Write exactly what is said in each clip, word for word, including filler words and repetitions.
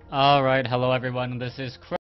Alright, hello everyone, this is Chris.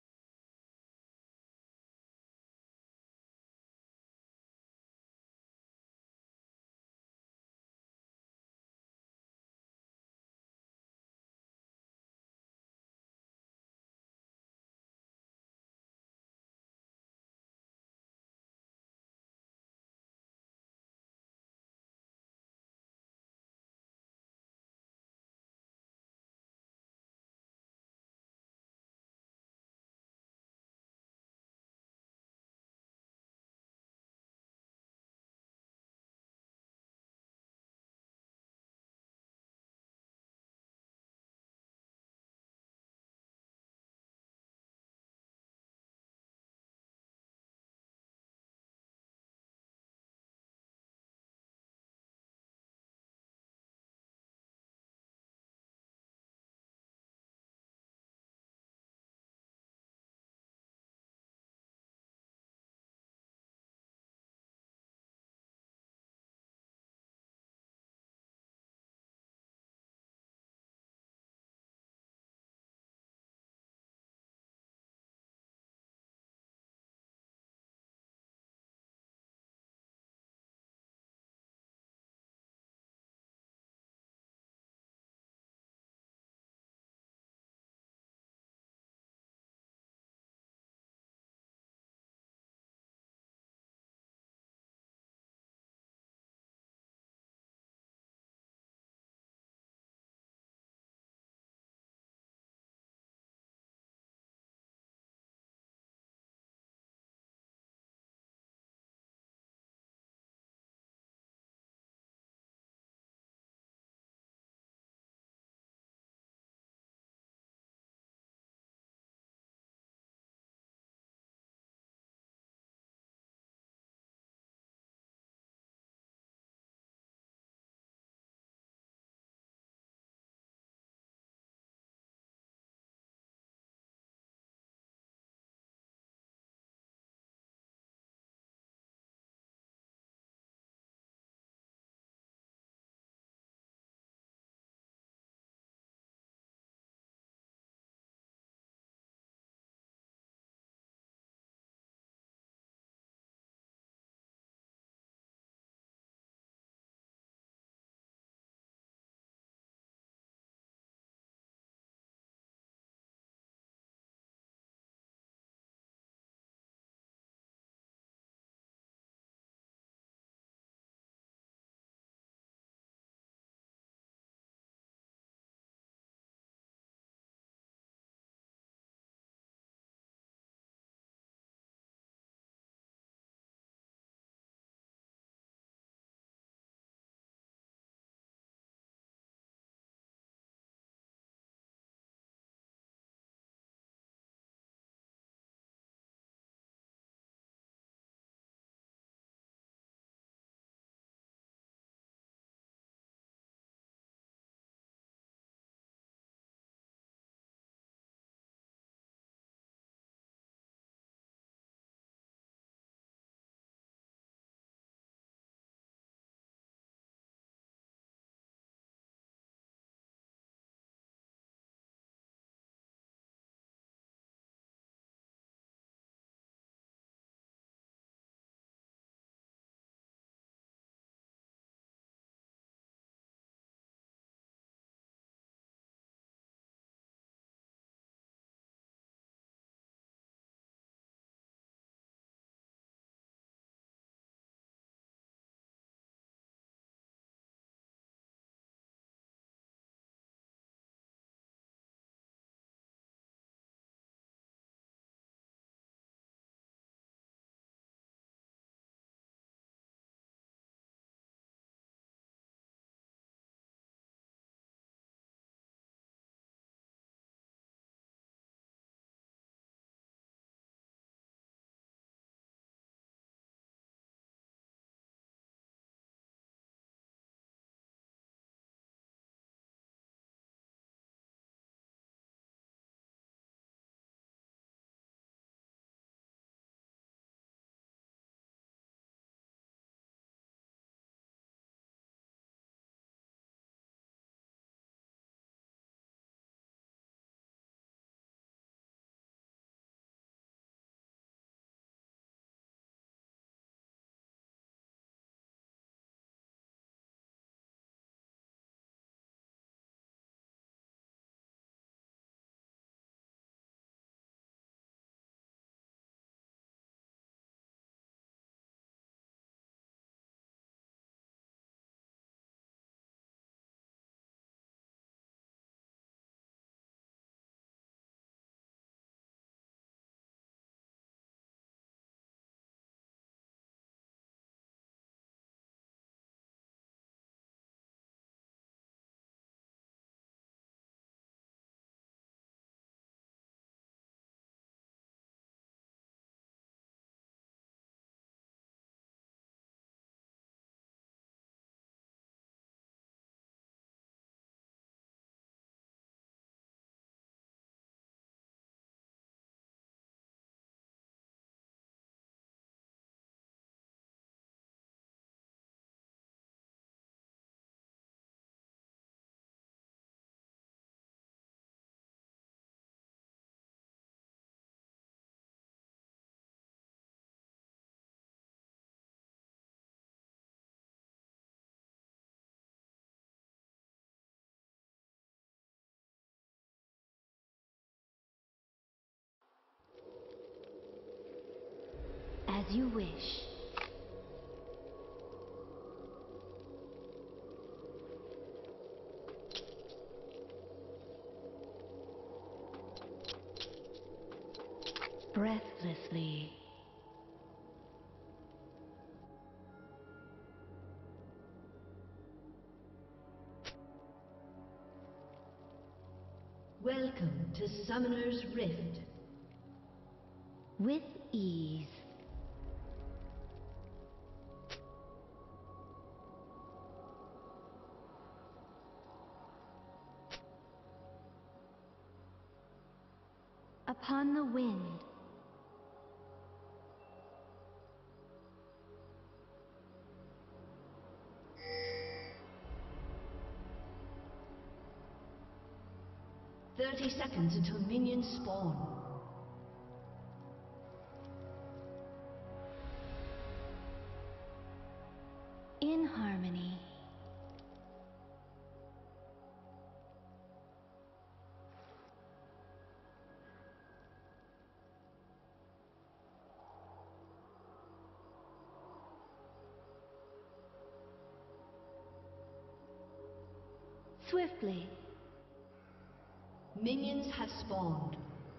As you wish. Breathlessly. Welcome to Summoner's Rift. With ease. Upon the wind. Thirty seconds until minions spawn. In harmony. Swiftly. Minions have spawned.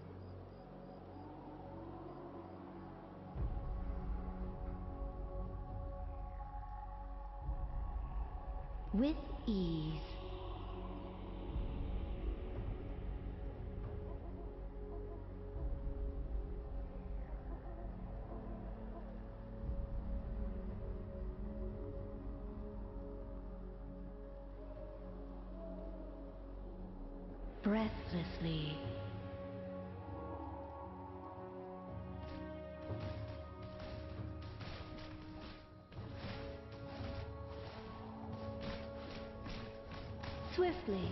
With ease. Breathlessly. Swiftly.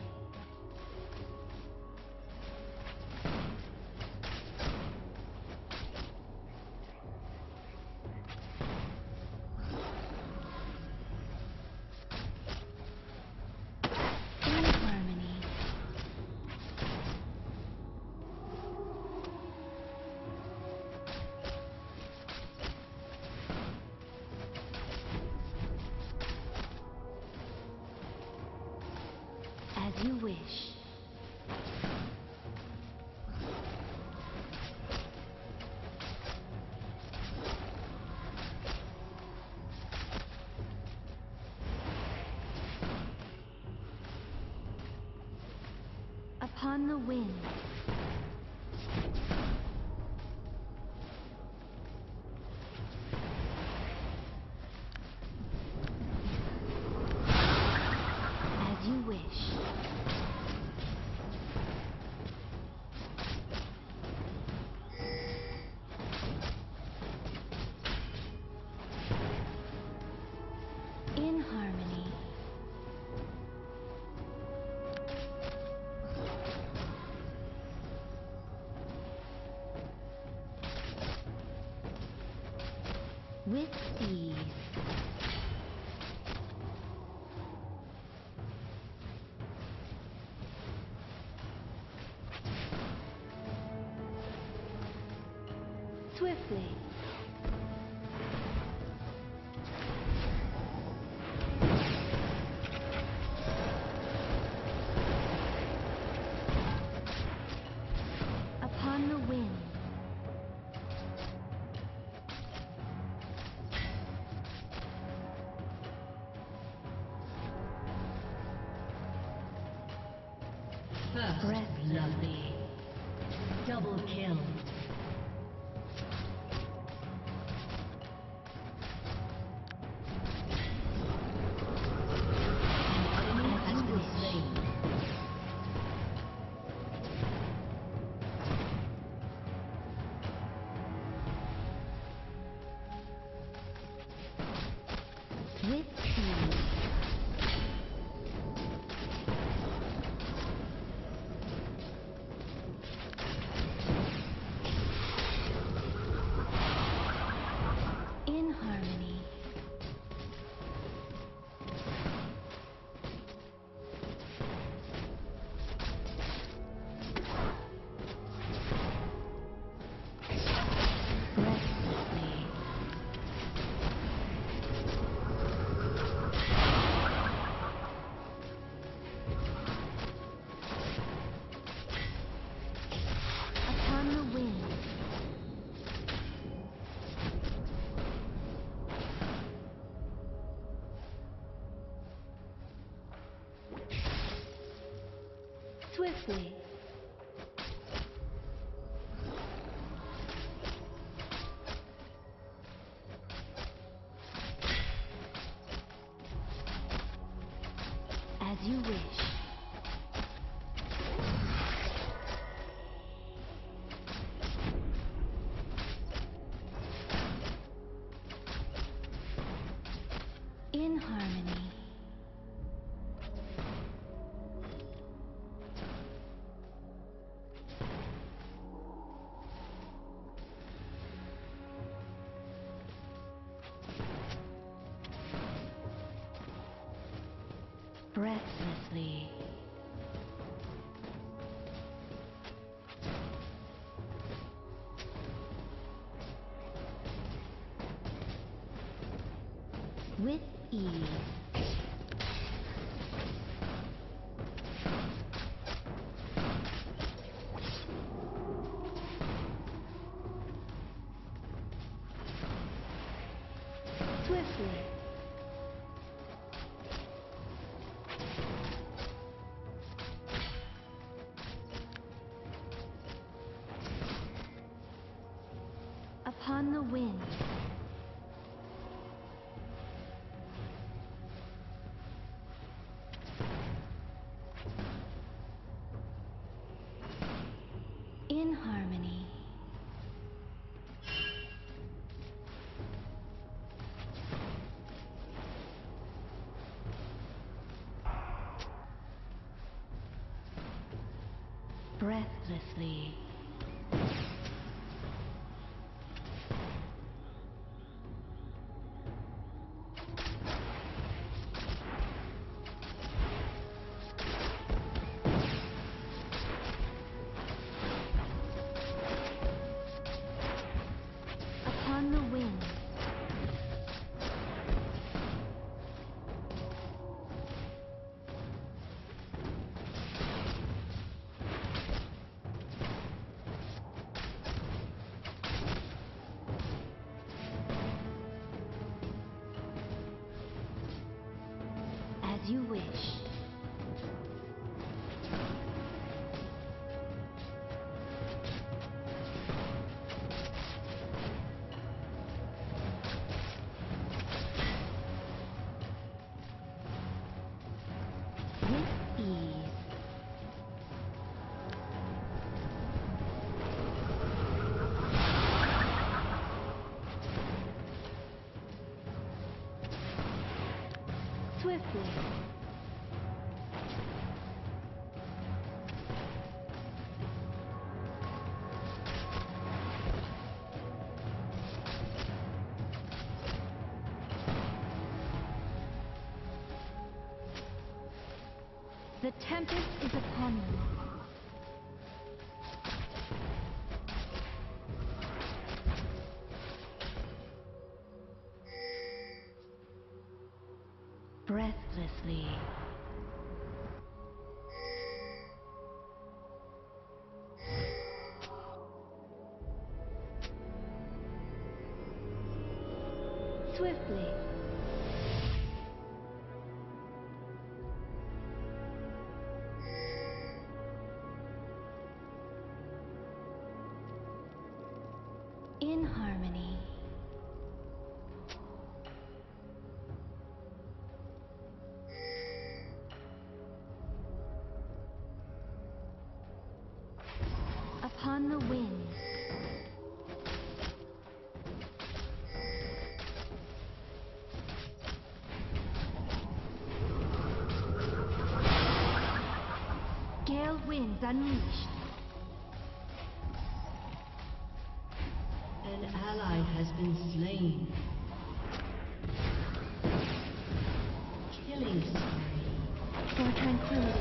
In harmony. As you wish. Upon the wind. As you wish. In harmony. With ease. Swiftly. Upon the wind. First Breathlessly. double kill. With ease. Swiftly. As you wish. In harmony. Breathlessly. With ease. Swiftly. Upon the wind. In harmony. Breathlessly. Upon the wind. As you wish. With ease. Swiftly. The tempest is upon you. Breathlessly. Swiftly. In harmony. Upon the wind. Gale winds unleashed. An ally has been slain. Killing spree. For tranquility.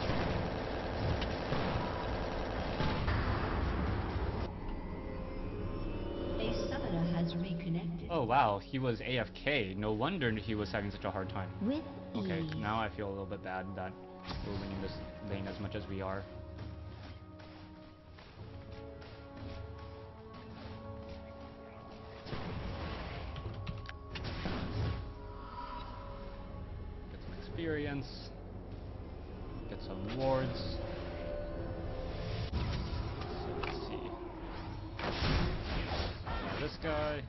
A summoner has reconnected. Oh wow, he was A F K. No wonder he was having such a hard time. With Okay, ease. now I feel a little bit bad that we're winning this lane as much as we are. Get some experience. Get some wards. guy.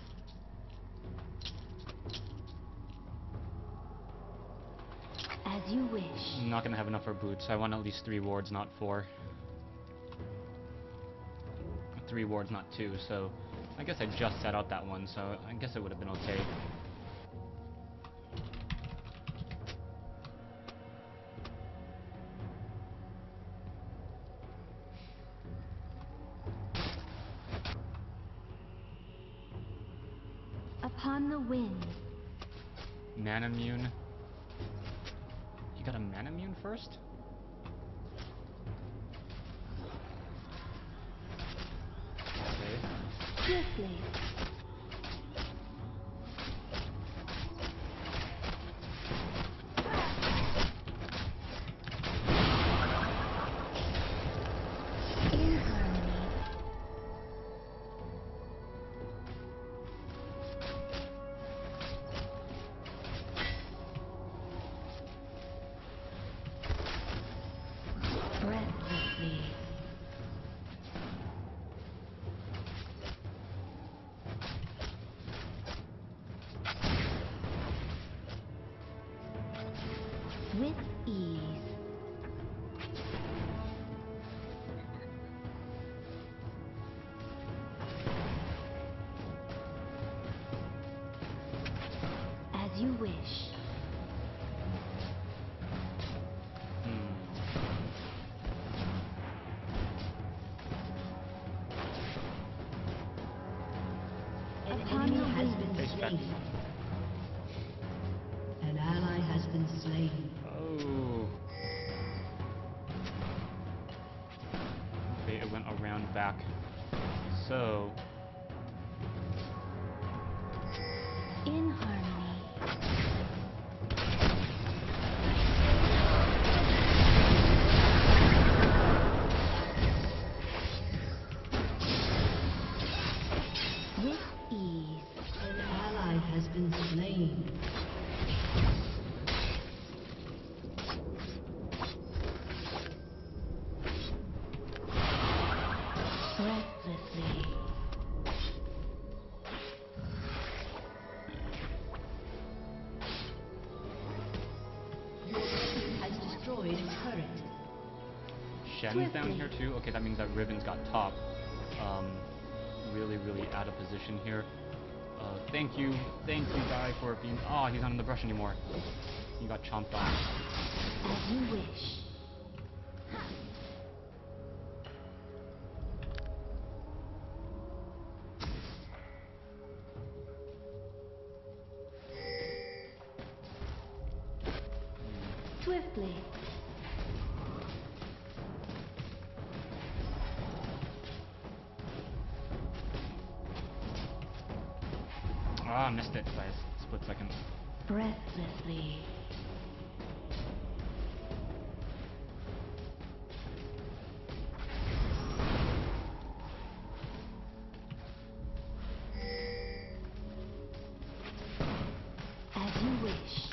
As you wish. I'm not gonna have enough for boots. I want at least three wards, not four. Three wards, not two, so I guess I just set out that one, so I guess it would have been okay. Upon the wind. Mana immune. You got a mana immune first? Okay. Swiftly. In harmony. Breathlessly. With ease. As you wish. Hmm. An Upon enemy the has wind. been Face back. slain. An ally has been slain. Oh. Okay, it went around back. So, In harmony. With ease. An ally has been slain. Breathlessly. Your team has destroyed a turret. Shen's down Swiftly. here too. Okay, that means that Riven's got top. Um, really, really out of position here. Uh, thank you, thank you, guy, for being. Oh, he's not in the brush anymore. He got chomped on. As you wish. Swiftly. Ah, missed it by a split second. Breathlessly. As you wish.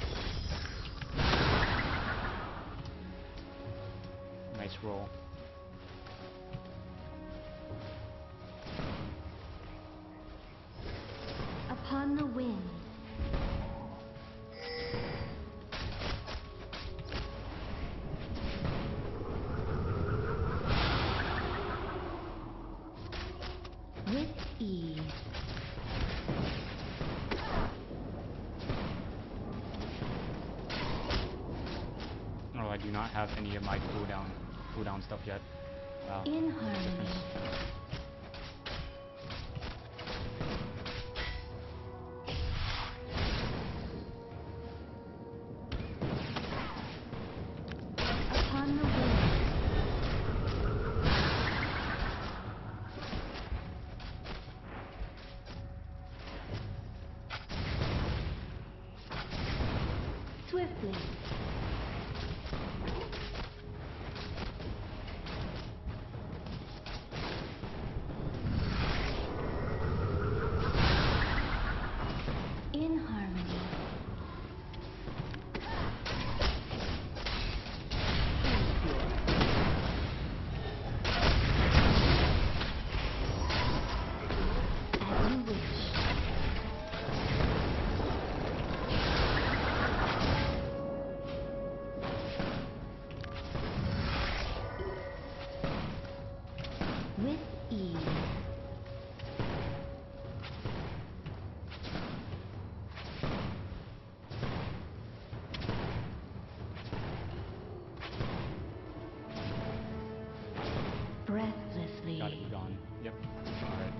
Nice roll. Upon the wind. With ease. Oh, I do not have any of my cooldown cooldown stuff yet. Wow. In Big harmony. difference. Upon the wind. Swiftly. In harmony. As gone. Yep. Alright.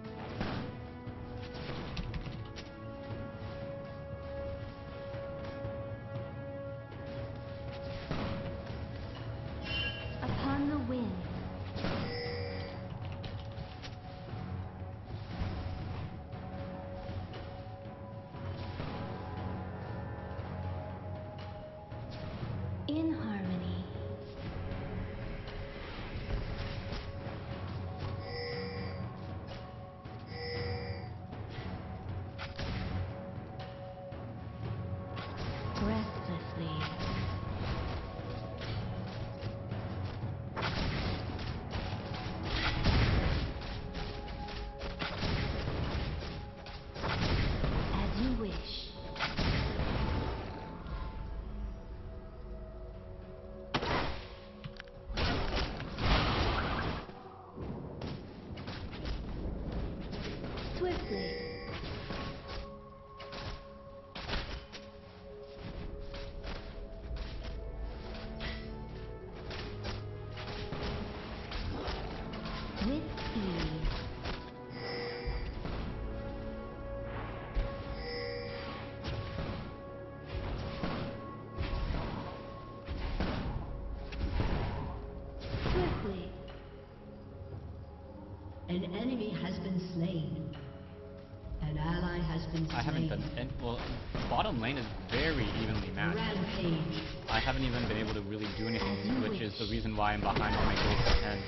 Upon the wind. In harmony. Restlessly. As you wish. Swiftly. With ease. Swiftly. An enemy has been slain. An ally has been slain. I haven't done any, well, bottom lane is very evenly matched. Rampage. I haven't even been able to really do As you anything, which wish. is the reason why I'm behind on my gold to ten.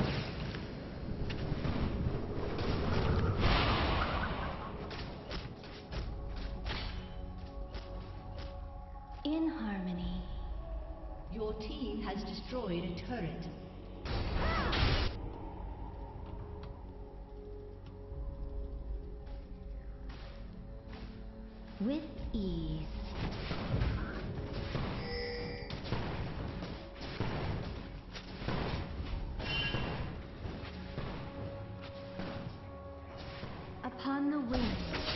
In harmony. Your team has destroyed a turret. With ease. Upon the wind.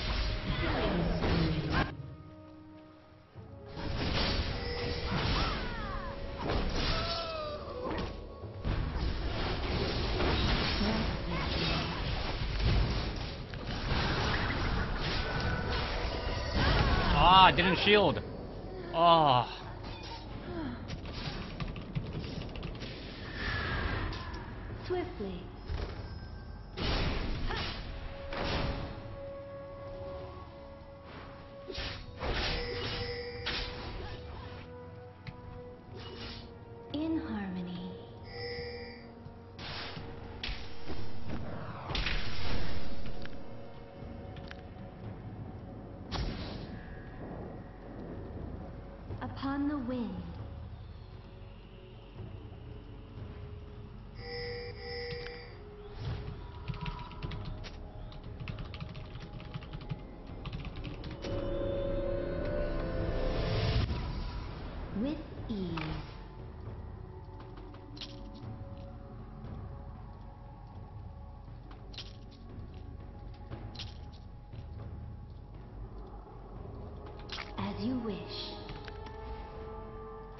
Ah, didn't shield. Ah. Swiftly. In harmony. Upon the wind. With ease. As you wish.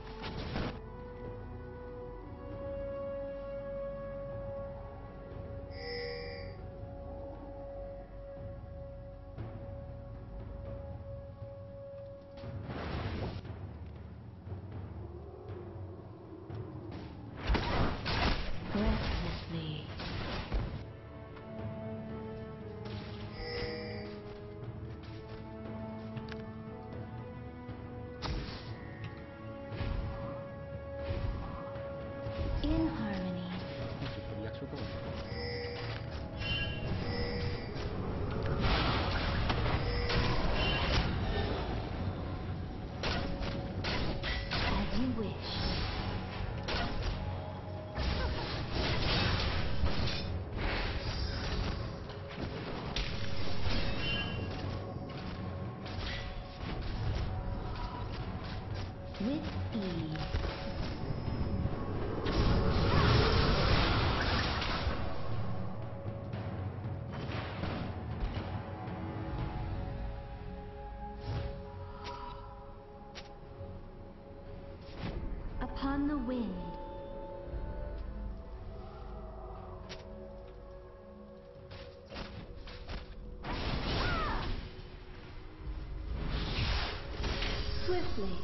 Swiftly.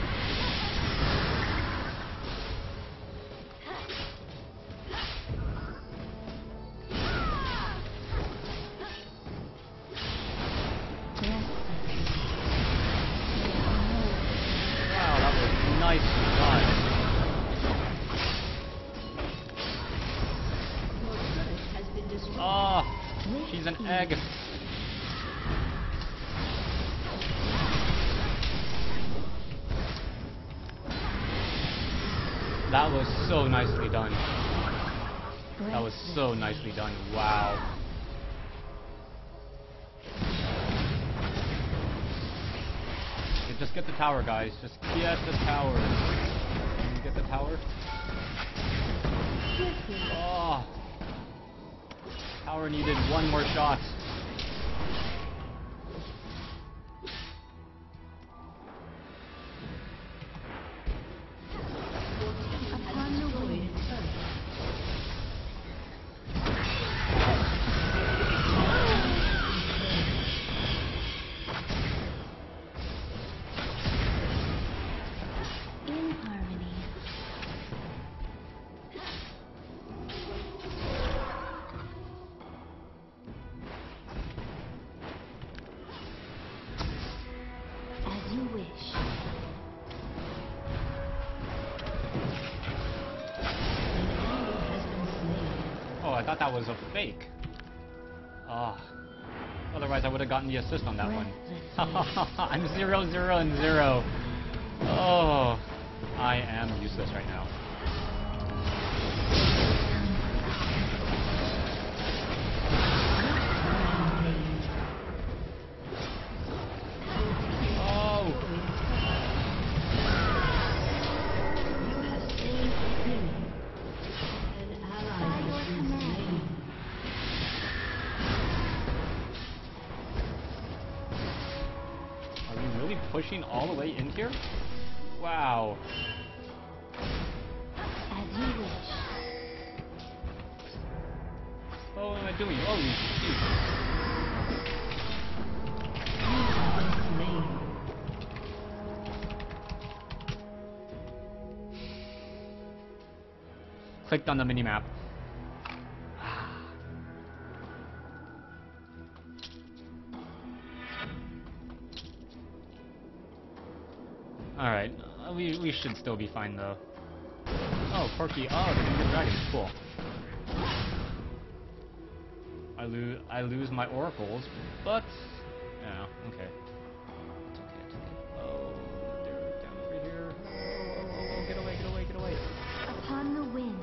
Wow, that was nicely done. Your turret has been destroyed. Oh, she's an egg. That was so nicely done. That was so nicely done. Wow. Okay, just get the tower, guys. Just get the tower. Can you get the tower? Oh. Tower needed one more shot. Upon the wind. In harmony. As you wish. Oh, I thought that was a fake. Ah. Otherwise, I would have gotten the assist on that one. I'm zero, zero, and zero. Oh. I am useless right now. Oh. You have slain a enemy. An ally has been slain. Are we really pushing all the way in here? Wow. As you wish. Oh, what am I doing? Holy shit. You have been slain. Clicked on the minimap. Alright, uh, we, we should still be fine though. Oh, Porky. Oh, the Winged Dragon. Cool. I lose I lose my oracles, but yeah, okay. It's okay, it's okay. Oh, they're down over here. Oh, oh, oh, oh, get away, get away, get away. Upon the wind.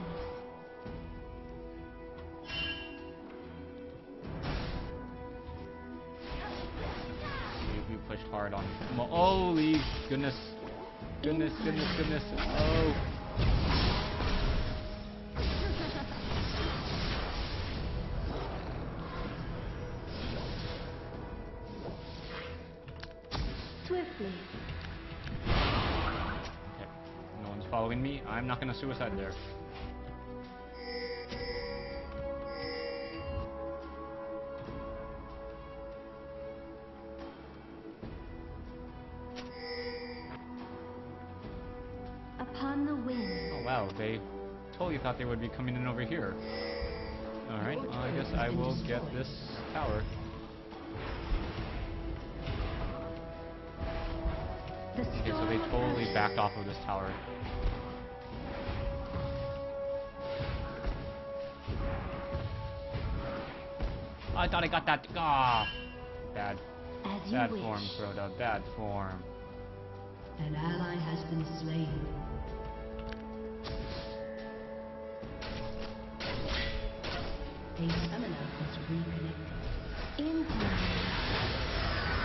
We, we pushed hard on. Mo- Holy goodness. Goodness, goodness, goodness. Oh. Swiftly. Okay. No one's following me. I'm not gonna suicide there. Upon the wind. Oh wow, they totally thought they would be coming in over here. Alright, well, I guess I will get this tower. The Okay, so they totally backed off of this tower. I thought I got that. Ah, bad, As you bad wish. form, Crota. Bad form. An ally has been slain. A summoner has reconnected. In harmony.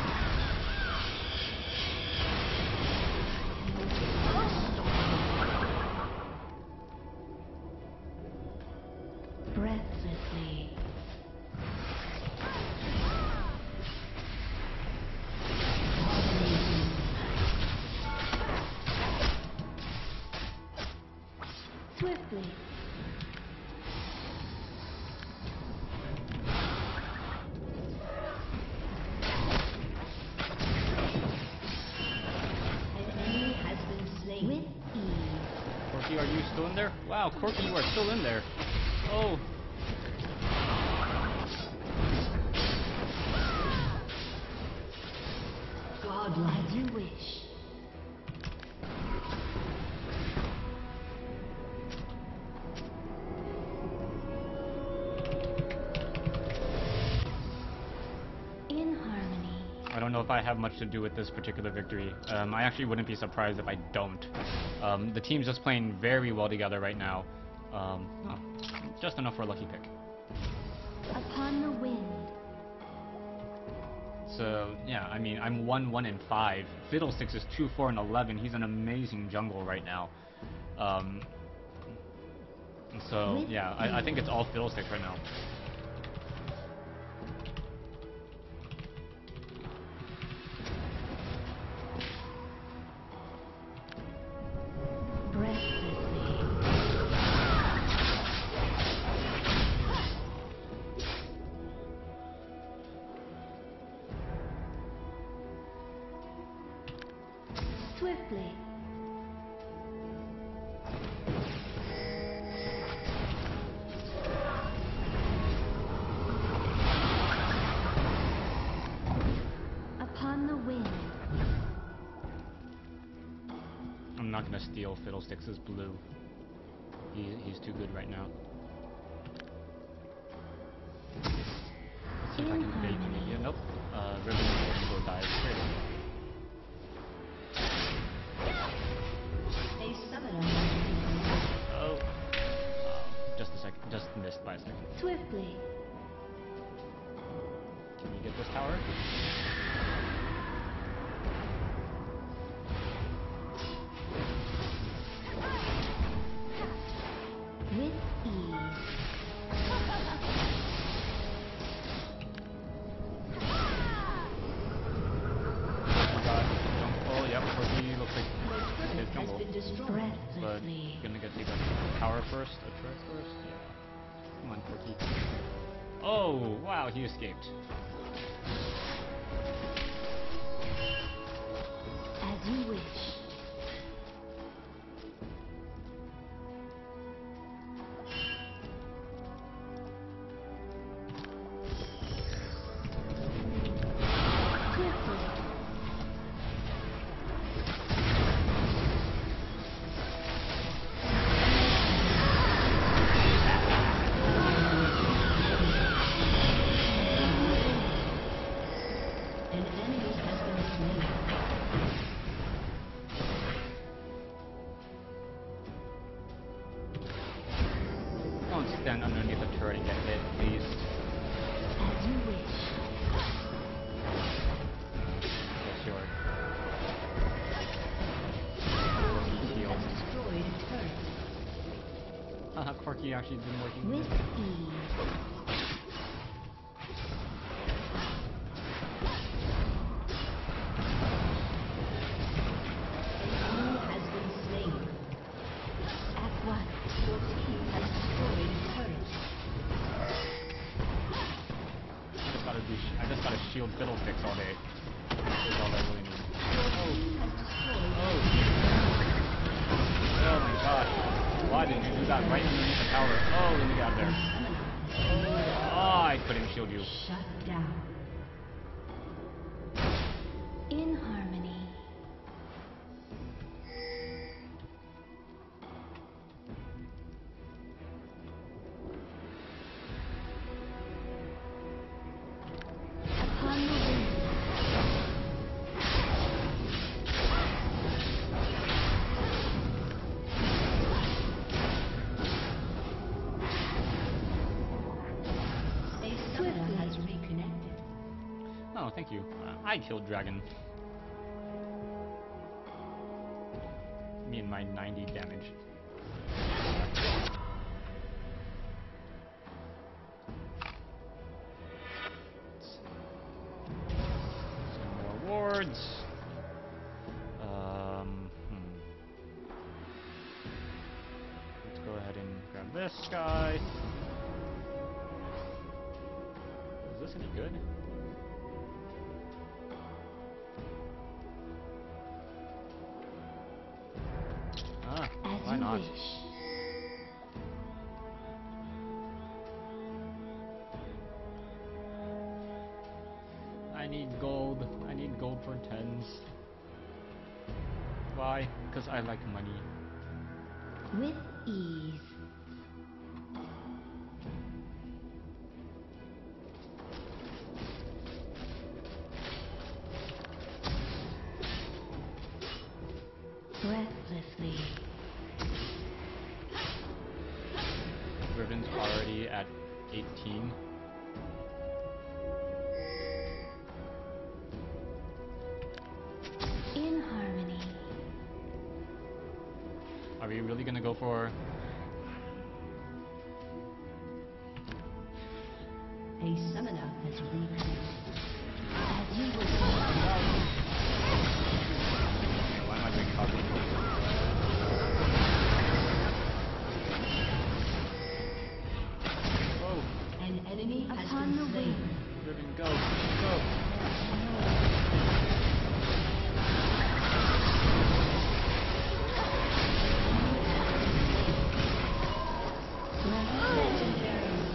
Breathlessly. Wow, Corky, you are still in there. Oh. Godlike. As you wish. In harmony. I don't know if I have much to do with this particular victory. Um, I actually wouldn't be surprised if I don't. Um, the team's just playing very well together right now. Um, oh, just enough for a lucky pick. Upon the wind. So, yeah, I mean, I'm one, one, and five. Fiddlesticks is two, four, and eleven. He's an amazing jungle right now. Um, so, yeah, I, I think it's all Fiddlesticks right now. Swiftly. Upon the wind. I'm not gonna steal Fiddlesticks' blue. He, he's too good right now. Let's see if I can bait him. Yeah, nope. Uh, Ribbon will go dive straight in. A summoner has Oh. Uh, just a second. Just missed by a second. Swiftly. Can you get this tower? With ease. Oh, yep, Corky looks like his has jungle. been destroyed. But Breathlessly. gonna get to the tower first, a turret first? Yeah. Come on, Corky. Oh, wow, he escaped. As you wish. Swiftly. An enemy has been slain. Don't stand underneath the turret and get hit, please. As you wish. Yes, sure. Corky He healed. has destroyed a turret. Haha, Corky actually didn't work. With ease. He has been slain. At once. Your team has destroyed a turret. I just gotta do. Sh I just gotta shield Fiddlesticks all day. That's all I really need. Your team has destroyed. Oh. Oh my gosh. Why did you do that right underneath the tower? Oh, let me get out of there. Oh, I couldn't shield you. Shut down. In harmony. Upon the wind. A summoner has reconnected. Oh, thank you. Uh, I killed Dragon. Me and my ninety damage. Some more wards. Um, hmm. Let's go ahead and grab this guy. Is this any good? Ah, As why you not? wish. need gold. I need gold for tens. Why? Because I like money. With ease. Breathlessly. Riven's already at eighteen. In harmony. Are we really gonna go for... A summoner has reconnected. As you wish. Why am I being copied? Whoa. An enemy has Upon been the slain. wing. Riven, go. Go. Legendary.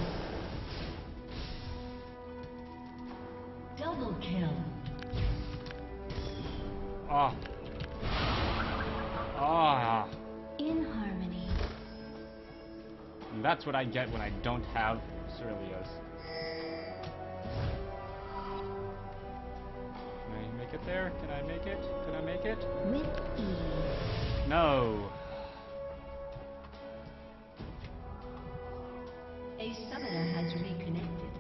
Double kill. Ah. Ah. In harmony. And that's what I get when I don't have Ceruleus. Can I make it there? Can I make it? Can I make it? With ease. No. A summoner has reconnected.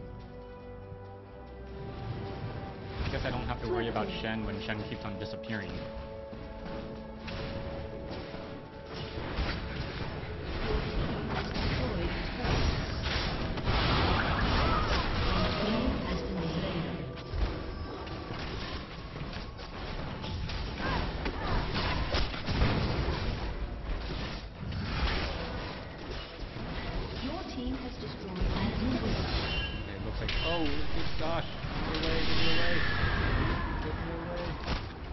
I guess I don't have to worry about Shen when Shen keeps on disappearing. Destroyed turrets. An enemy has been slain. Your team has destroyed an enemy. Okay, it looks like... Oh, good gosh. Get me away, get me away. Get me away.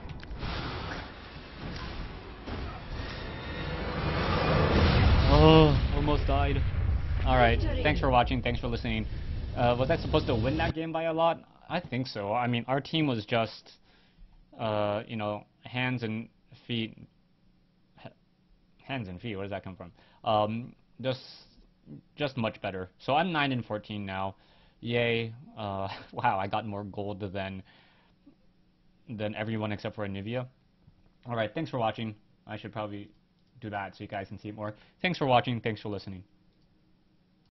Oh, almost died. Alright, thanks for watching, thanks for listening. Uh, was I supposed to win that game by a lot? I think so. I mean, our team was just, uh, you know, hands and feet. H hands and feet, where does that come from? Um, just, just much better. So I'm nine and fourteen now. Yay. Uh, wow, I got more gold than, than everyone except for Anivia. Alright, thanks for watching. I should probably do that so you guys can see it more. Thanks for watching, thanks for listening.